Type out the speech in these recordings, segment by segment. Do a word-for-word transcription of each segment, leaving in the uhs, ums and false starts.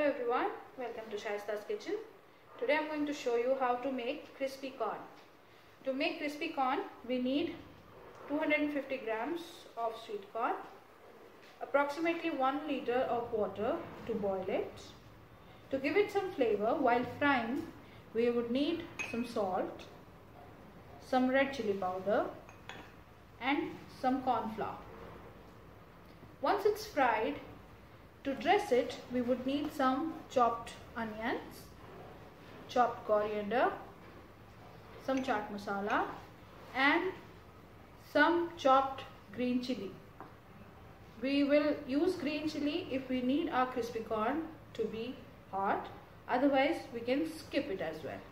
Hello everyone, welcome to Shaista's kitchen. Today I am going to show you how to make crispy corn. To make crispy corn, we need two hundred fifty grams of sweet corn, approximately one liter of water to boil it. To give it some flavor while frying, we would need some salt, some red chili powder and some corn flour. Once it's fried, to dress it, we would need some chopped onions, chopped coriander, some chaat masala and some chopped green chili. We will use green chili if we need our crispy corn to be hot, otherwise we can skip it as well.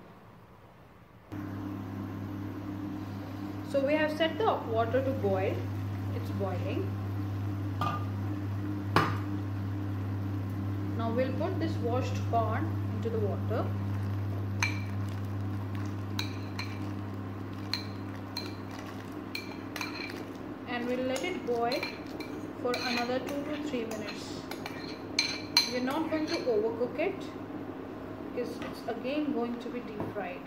So we have set the water to boil, it's boiling. Now we'll put this washed corn into the water. And we'll let it boil for another two to three minutes. We're not going to overcook it because it's again going to be deep fried.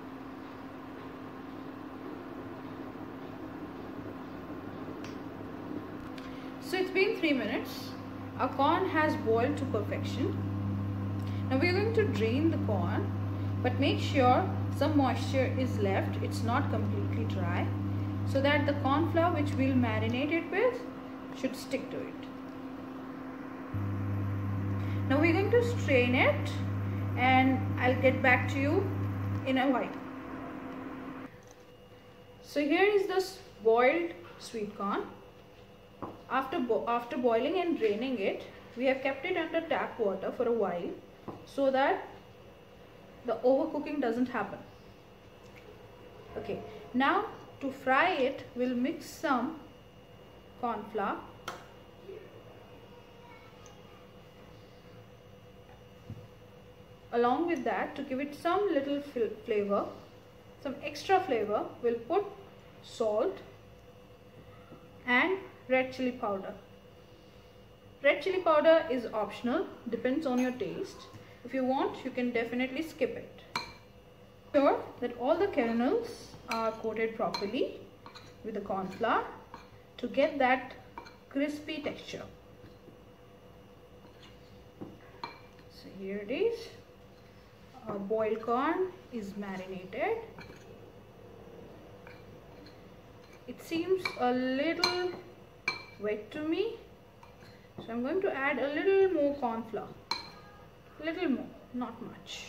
So it's been three minutes. Our corn has boiled to perfection. Now we are going to drain the corn, but make sure some moisture is left. It's not completely dry, so that the corn flour which we'll marinate it with should stick to it. Now we're going to strain it and I'll get back to you in a while. So here is this boiled sweet corn. After, bo after boiling and draining it, we have kept it under tap water for a while so that the overcooking doesn't happen. Okay, now to fry it, we'll mix some corn flour, along with that, to give it some little flavor, some extra flavor, we'll put salt and red chili powder. Red chili powder is optional, depends on your taste. If you want, you can definitely skip it. Ensure that all the kernels are coated properly with the corn flour to get that crispy texture. So here it is. Our boiled corn is marinated. It seems a little wet to me, so I'm going to add a little more corn flour, little more, not much.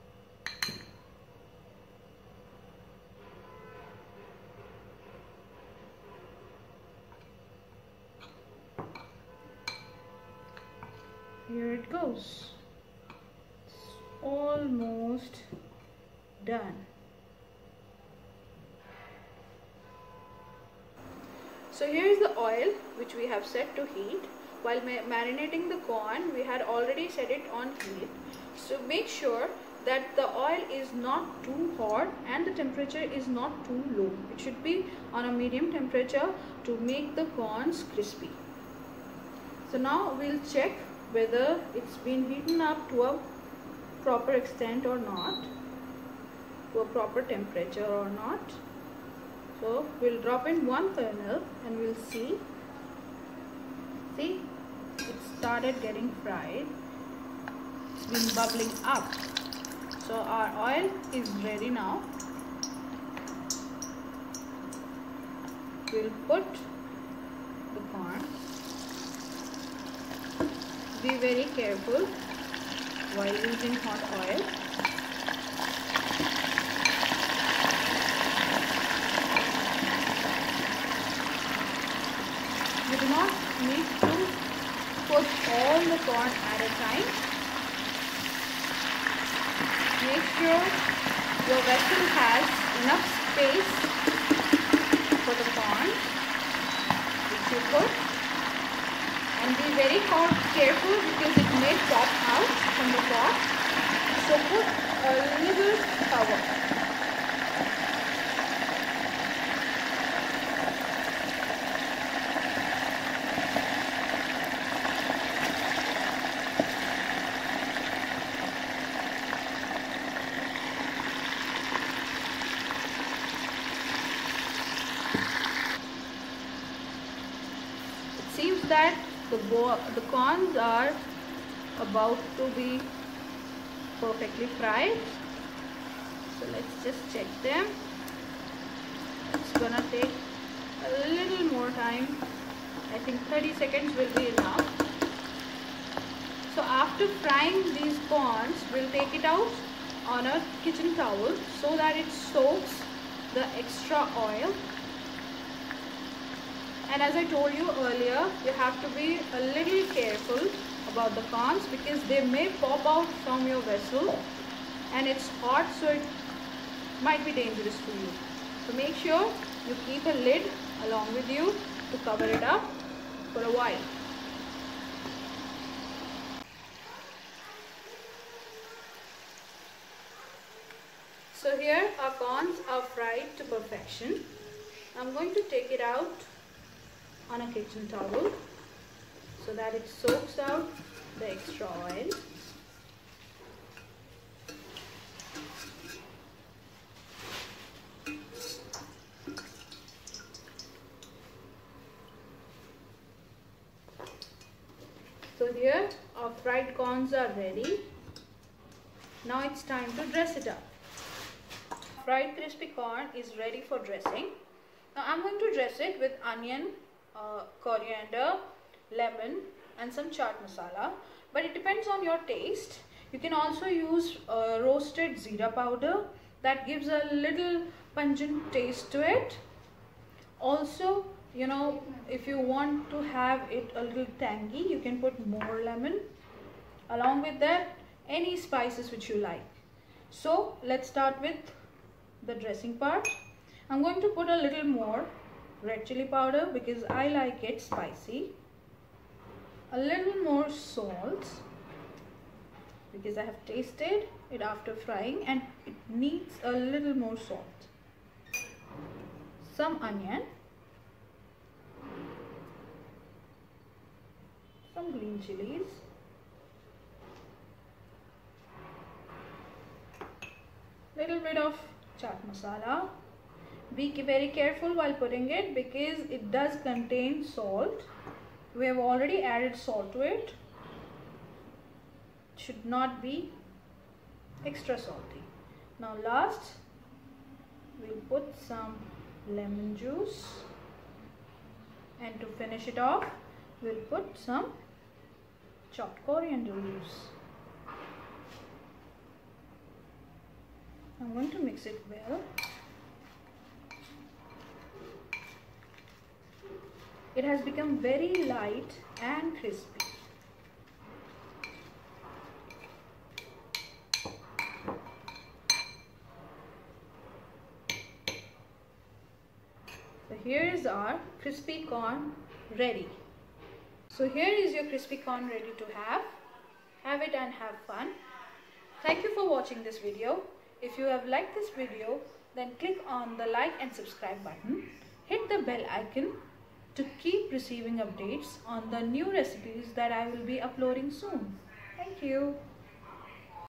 Here it goes. It's almost done. So here is the oil which we have set to heat. While ma marinating the corn, we had already set it on heat. So make sure that the oil is not too hot and the temperature is not too low. It should be on a medium temperature to make the corns crispy. So now we'll check whether it's been heaten up to a proper extent or not, to a proper temperature or not. So we'll drop in one kernel and we'll see. See, it started getting fried. It's been bubbling up. So our oil is ready now. We'll put the corn. Be very careful while using hot oil. You do not need to put all the corn at a time. Make sure your vessel has enough space for the corn which you put, and be very careful because it may pop out from the pot. So put a little cover. that the, the corns are about to be perfectly fried. So let's just check them. It's gonna take a little more time. I think thirty seconds will be enough. So after frying these corns, we'll take it out on a kitchen towel so that it soaks the extra oil. And as I told you earlier, you have to be a little careful about the corns because they may pop out from your vessel and it's hot, so it might be dangerous for you. So make sure you keep a lid along with you to cover it up for a while. So here our corns are fried to perfection. I'm going to take it out on a kitchen towel so that it soaks out the extra oil. So here our fried corns are ready. Now it's time to dress it up. Fried crispy corn is ready for dressing. Now I'm going to dress it with onion, uh, coriander, lemon and some chaat masala, but it depends on your taste. You can also use uh, roasted jeera powder that gives a little pungent taste to it. Also, you know, if you want to have it a little tangy, you can put more lemon. Along with that, any spices which you like. So let's start with the dressing part. I'm going to put a little more red chili powder because I like it spicy. A little more salt because I have tasted it after frying and it needs a little more salt. Some onion. Some green chilies. Little bit of chaat masala. Be very careful while putting it because it does contain salt. We have already added salt to it. It should not be extra salty. Now last, we'll put some lemon juice, and to finish it off, we'll put some chopped coriander leaves. I'm going to mix it well. It has become very light and crispy. So here is our crispy corn ready. So here is your crispy corn ready to have. Have it and have fun. Thank you for watching this video. If you have liked this video, then click on the like and subscribe button. Hit the bell icon to keep receiving updates on the new recipes that I will be uploading soon. Thank you.